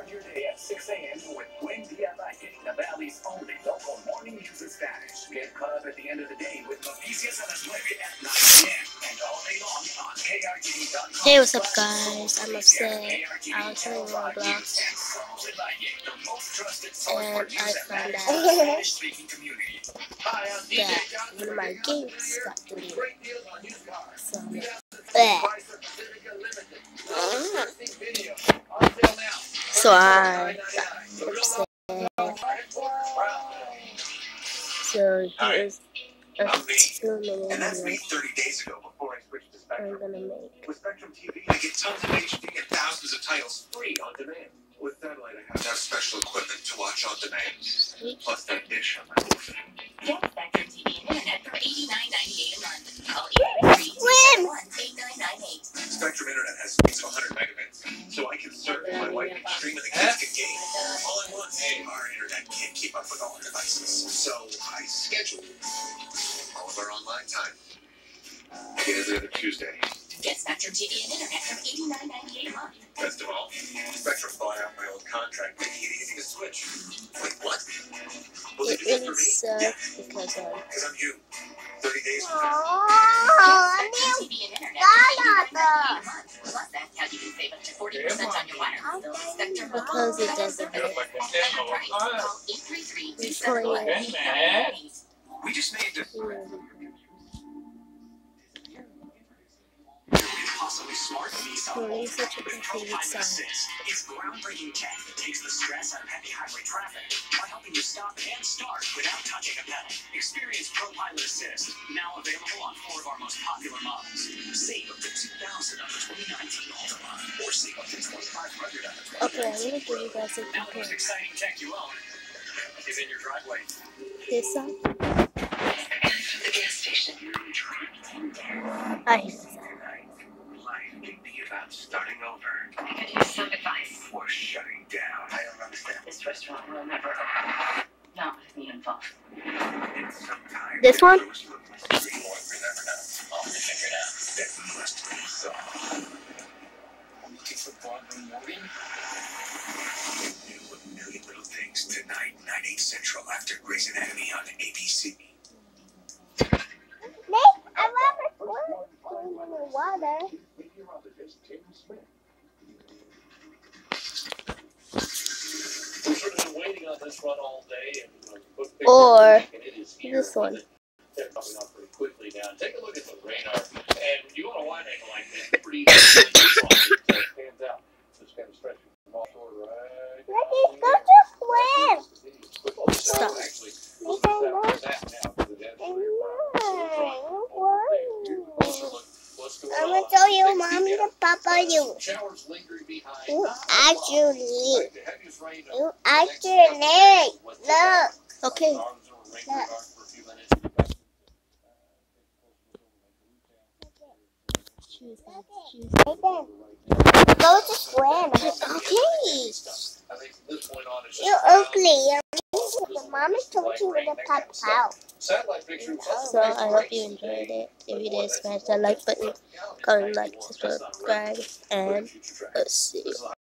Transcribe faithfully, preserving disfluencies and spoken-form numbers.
your day at six A M with Buen Dia Valle, the Valley's only local morning news in Spanish. Get caught up at the end of the day with Noticias a las nueve at nine A M and all day long on K R T V dot com. Hey, what's up, guys? I'm upset. I was playing Roblox, and I found out that one of my games got deleted. So, bleh. So I got upset. So here's a two minute video I'm gonna make. With Spectrum T V, I get tons of H D and thousands of titles free on demand. With satellite, I have to have special equipment to watch on demand. Plus that dish on my roof. Get Spectrum T V and internet for eighty-nine ninety-eight a month. Call eight three three one eight nine nine eight. Spectrum Internet has speeds of one hundred megabits, so I can surf, my wife can stream, and the kids can game. All at once. Our internet can't keep up with all our devices, so I schedule all of our online time. Again, every other Tuesday. Get Spectrum T V and internet for eighty-nine ninety-eight a month. Best of all, Spectrum bought out my old contract, making it easy to switch. Like what? Will they It do that really for me? sucks Yeah, because um, because I'm you. thirty days from Get now. Spectrum T V and internet for eighty-nine ninety-eight a month. Plus, that's how you can save up to forty percent on your wireless bill. Spectrum because it doesn't work. Call eight three three two It's seven one playing. eight nine nine eight. We just made this possibly smart Playing such a complicated song. It's groundbreaking tech that takes the stress out of heavy highway traffic by helping you stop and start without touching a pedal. Experience ProPilot Assist, now available on four of our most popular models. Save up to two thousand dollars on the twenty nineteen Altima, or save up to twenty-five hundred dollars on the Okay, I'm gonna give you guys a Now the most comparison. exciting tech you own is in your driveway. This song, The gas station. I hate this song. Life can be about starting over I could use some advice. or shutting down. I don't understand. This restaurant will never open. Not with me involved. And sometimes This one? those look mystery, or we never know. I'll have to figure it out. That must be solved. Looking for Broadway movie? New A Million Little Things tonight, nine, eight Central, after Grey's Anatomy on A B C. I love it. Swimming in the water. We've sort of been waiting on this run all day, and uh, book picked Or up, and it is here. this one. They're coming up pretty quickly now. Take a look at the radar, and when you want a wide angle like this, pretty easy to it stands out. So it's kind of stretching from off toward right. Let's go to swim. Stop. Actually, look at that where it's at now, because it has to be What's going I'm on? gonna show you mommy and papa you. Showers lingering behind. You actually, The heaviest rain of you actually, look. okay. Choose that. Choose that. Right there. Go to swim. Okay. You ugly. The mommy told you with a pop out. So I hope you enjoyed it. If you did, smash that like button, comment, like, subscribe, and let's see.